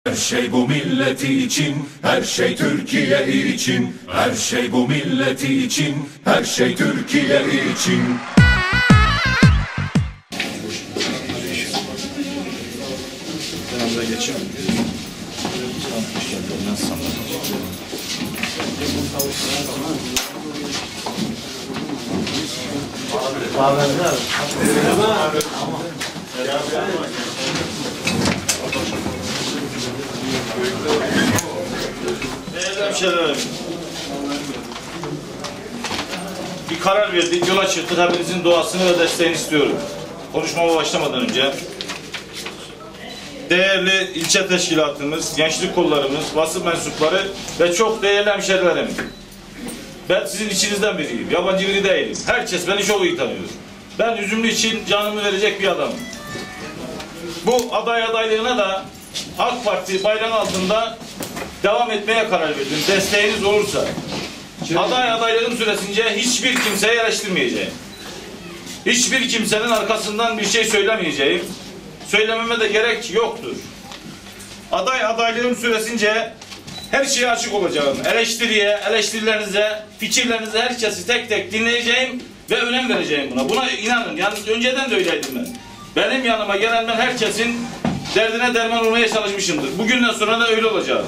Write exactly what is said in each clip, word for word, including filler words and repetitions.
Her şey bu milleti için, her şey Türkiye için. Her şey bu milleti için, her şey Türkiye için. Yanımda geçin. Değerli hemşehrilerim, bir karar verdik, yola çıktık. Hepinizin duasını ve desteğini istiyorum. Konuşmama başlamadan önce, değerli ilçe teşkilatımız, gençlik kollarımız, basın mensupları ve çok değerli hemşehrilerim, ben sizin içinizden biriyim, yabancı biri değilim. Herkes beni çok iyi tanıyor. Ben Üzümlü için canımı verecek bir adamım. Bu aday adaylığına da AK Parti bayrağı altında devam etmeye karar verdim. Desteğiniz olursa. Aday adaylığım süresince hiçbir kimseyi eleştirmeyeceğim. Hiçbir kimsenin arkasından bir şey söylemeyeceğim. Söylememe de gerek yoktur. Aday adaylığım süresince her şeye açık olacağım. Eleştiriye, eleştirilerinize, fikirlerinize herkesi tek tek dinleyeceğim ve önem vereceğim buna. Buna inanın. Yalnız önceden de öyleydim ben. Benim yanıma gelen ben herkesin derdine derman olmaya çalışmışımdır. Bugünden sonra da öyle olacağım.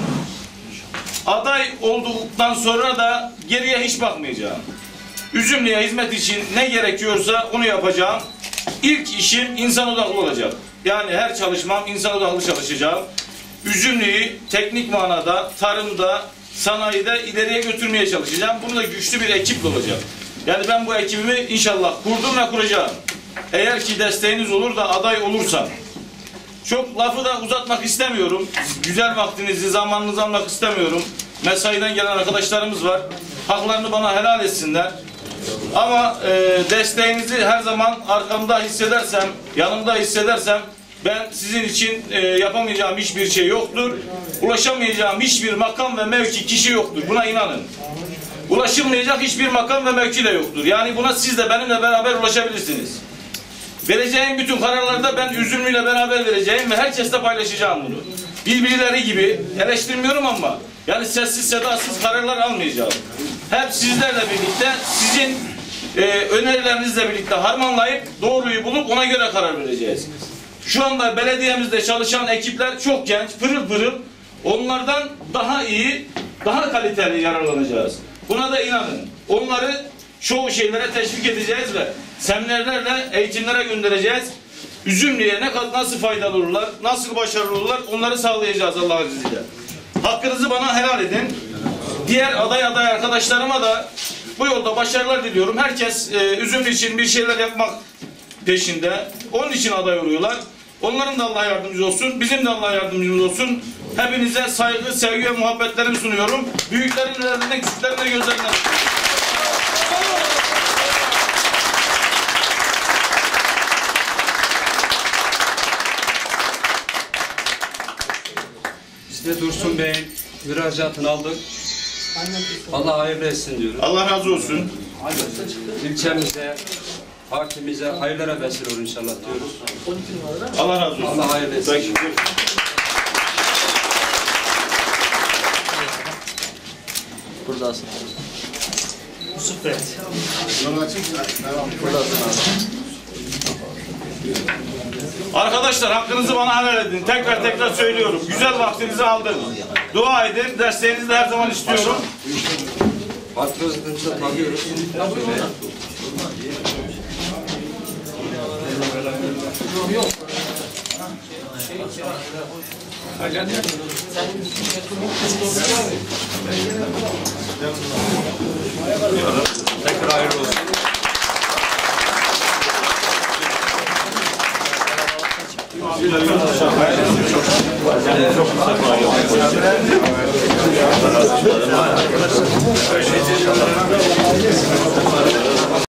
Aday olduktan sonra da geriye hiç bakmayacağım. Üzümlü'ye hizmet için ne gerekiyorsa onu yapacağım. İlk işim insan odaklı olacak. Yani her çalışmam insan odaklı çalışacağım. Üzümlü'yü teknik manada, tarımda, sanayide ileriye götürmeye çalışacağım. Bunu da güçlü bir ekiple olacak. Yani ben bu ekibimi inşallah kurdum ve kuracağım. Eğer ki desteğiniz olur da aday olursam. Çok lafı da uzatmak istemiyorum. Güzel vaktinizi, zamanınızı almak istemiyorum. Mesaiden gelen arkadaşlarımız var. Haklarını bana helal etsinler. Ama e, desteğinizi her zaman arkamda hissedersem, yanımda hissedersem ben sizin için e, yapamayacağım hiçbir şey yoktur. Ulaşamayacağım hiçbir makam ve mevki kişi yoktur. Buna inanın. Ulaşılmayacak hiçbir makam ve mevki de yoktur. Yani buna siz de benimle beraber ulaşabilirsiniz. Vereceğim bütün kararlarda ben Üzümlü'yle beraber vereceğim ve herkesle paylaşacağım bunu. Birbirleri gibi eleştirmiyorum ama yani sessiz sedasız kararlar almayacağım. Hep sizlerle birlikte, sizin e, önerilerinizle birlikte harmanlayıp doğruyu bulup ona göre karar vereceğiz. Şu anda belediyemizde çalışan ekipler çok genç, pırıl pırıl. Onlardan daha iyi, daha kaliteli yararlanacağız. Buna da inanın. Onları çoğu şeylere teşvik edeceğiz ve seminerlerle eğitimlere göndereceğiz. Üzümlü'ye ne kadar nasıl faydalı olurlar, nasıl başarılı olurlar onları sağlayacağız Allah'ın izniyle. Hakkınızı bana helal edin. Diğer aday aday arkadaşlarıma da bu yolda başarılar diliyorum. Herkes e, Üzümlü için bir şeyler yapmak peşinde. Onun için aday oluyorlar. Onların da Allah yardımcısı olsun. Bizim de Allah yardımcımız olsun. Hepinize saygı, sevgi ve muhabbetlerimi sunuyorum. Büyüklerin ellerinden, küçüklerin de gözlerinden. Biz de Dursun Bey'in müracaatını aldık. Allah hayırlı etsin diyoruz. Allah razı olsun. İlçemize, partimize hayırlara vesile olur inşallah diyoruz. Allah razı olsun. Allah hayırlı etsin. Peki. Buradasın. Yusuf Bey. Arkadaşlar hakkınızı bana helal edin. Tekrar tekrar söylüyorum. Güzel vaktinizi aldım. Dua edin. Desteğinizi de her zaman istiyorum. Partimizi tanıyoruz. Yok. Tekrar hayırlı olsun. Çok